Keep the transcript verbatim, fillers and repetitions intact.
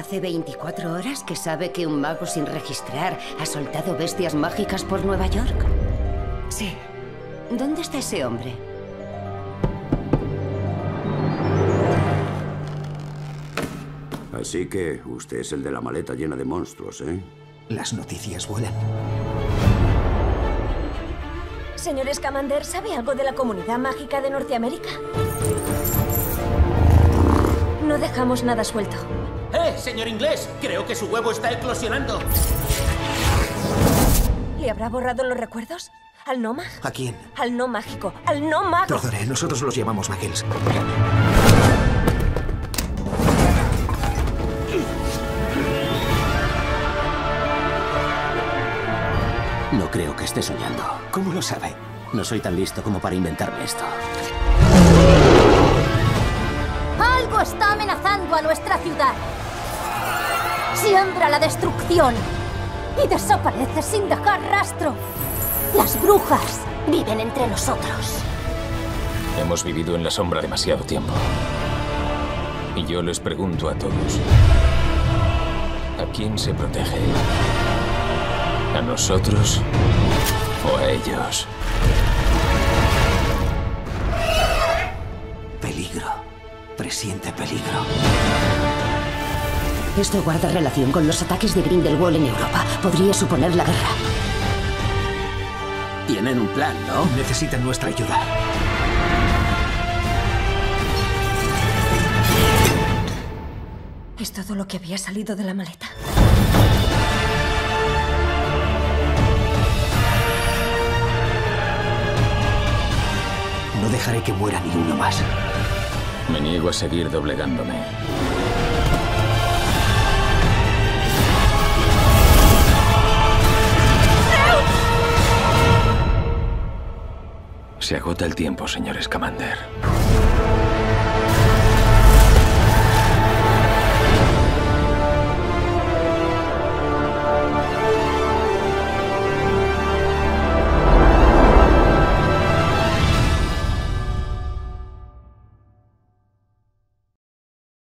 Hace veinticuatro horas que sabe que un mago sin registrar ha soltado bestias mágicas por Nueva York. Sí. ¿Dónde está ese hombre? Así que usted es el de la maleta llena de monstruos, ¿eh? Las noticias vuelan. Señor Scamander, ¿sabe algo de la comunidad mágica de Norteamérica? No dejamos nada suelto. ¡Eh, señor inglés! Creo que su huevo está eclosionando. ¿Le habrá borrado los recuerdos? ¿Al no mag? ¿A quién? Al no mágico. ¡Al no mago! Perdone, nosotros los llamamos Muggles. No creo que esté soñando. ¿Cómo lo sabe? No soy tan listo como para inventarme esto. Algo está amenazando a nuestra ciudad. Siembra la destrucción y desaparece sin dejar rastro. Las brujas viven entre nosotros. Hemos vivido en la sombra demasiado tiempo. Y yo les pregunto a todos, ¿a quién se protege? ¿A nosotros o a ellos? Peligro. Presiente peligro. Esto guarda relación con los ataques de Grindelwald en Europa. Podría suponer la guerra. Tienen un plan, ¿no? Necesitan nuestra ayuda. ¿Es todo lo que había salido de la maleta? No dejaré que muera ni uno más. Me niego a seguir doblegándome. Se agota el tiempo, señor Scamander.